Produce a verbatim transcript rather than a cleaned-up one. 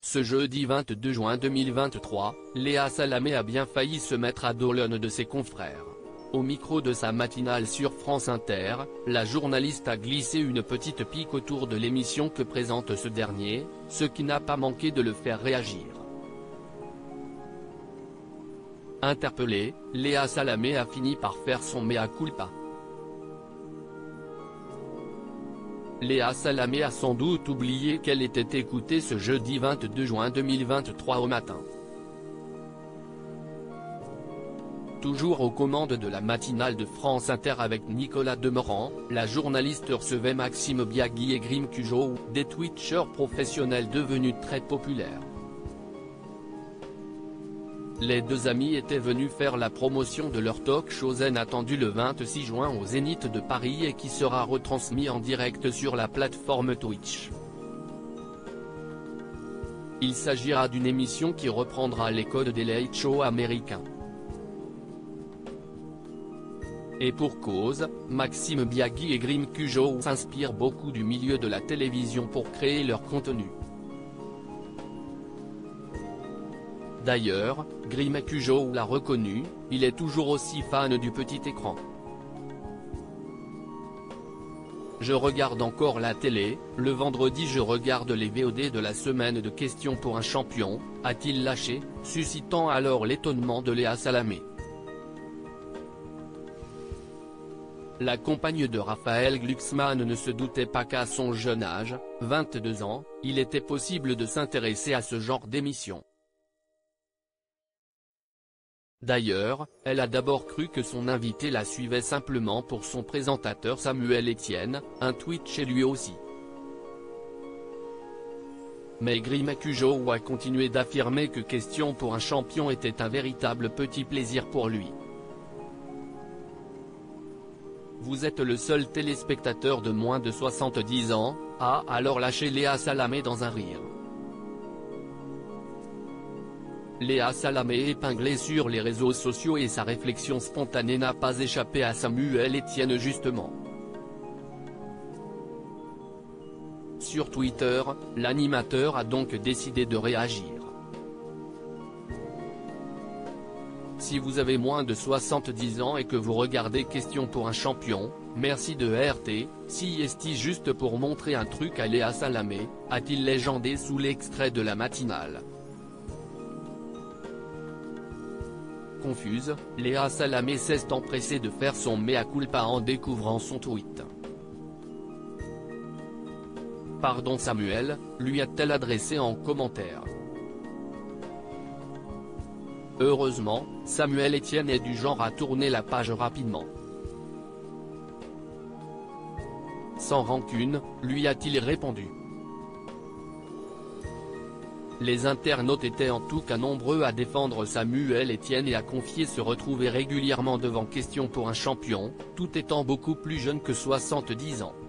Ce jeudi vingt-deux juin deux mille vingt-trois, Léa Salamé a bien failli se mettre à dos l'un de ses confrères. Au micro de sa matinale sur France Inter, la journaliste a glissé une petite pique autour de l'émission que présente ce dernier, ce qui n'a pas manqué de le faire réagir. Interpellée, Léa Salamé a fini par faire son mea culpa. Léa Salamé a sans doute oublié qu'elle était écoutée ce jeudi vingt-deux juin deux mille vingt-trois au matin. Toujours aux commandes de la matinale de France Inter avec Nicolas Demorand, la journaliste recevait Maxime Biagui et Grim Cujo, des twitchers professionnels devenus très populaires. Les deux amis étaient venus faire la promotion de leur talk show Zen attendu le vingt-six juin au Zénith de Paris et qui sera retransmis en direct sur la plateforme Twitch. Il s'agira d'une émission qui reprendra les codes des late shows américains. Et pour cause, Maxime Biagui et Grim Cujo s'inspirent beaucoup du milieu de la télévision pour créer leur contenu. D'ailleurs, Grim Cujo l'a reconnu, il est toujours aussi fan du petit écran. Je regarde encore la télé, le vendredi je regarde les V O D de la semaine de questions pour un champion, a-t-il lâché, suscitant alors l'étonnement de Léa Salamé. La compagne de Raphaël Glucksmann ne se doutait pas qu'à son jeune âge, vingt-deux ans, il était possible de s'intéresser à ce genre d'émission. D'ailleurs, elle a d'abord cru que son invité la suivait simplement pour son présentateur Samuel Etienne, un Twitch chez lui aussi. Mais Grim Cujo a continué d'affirmer que Question pour un champion était un véritable petit plaisir pour lui. Vous êtes le seul téléspectateur de moins de soixante-dix ans, a alors lâché Léa Salamé dans un rire. Léa Salamé épinglée sur les réseaux sociaux et sa réflexion spontanée n'a pas échappé à Samuel Etienne justement. Sur Twitter, l'animateur a donc décidé de réagir. Si vous avez moins de soixante-dix ans et que vous regardez Question pour un champion, merci de R T, si est juste pour montrer un truc à Léa Salamé, a-t-il légendé sous l'extrait de la matinale. Confuse, Léa Salamé s'est empressée de faire son mea culpa en découvrant son tweet. Pardon Samuel, lui a-t-elle adressé en commentaire. Heureusement, Samuel Etienne est du genre à tourner la page rapidement. Sans rancune, lui a-t-il répondu. Les internautes étaient en tout cas nombreux à défendre Samuel Etienne et à confier se retrouver régulièrement devant Question pour un champion, tout étant beaucoup plus jeune que soixante-dix ans.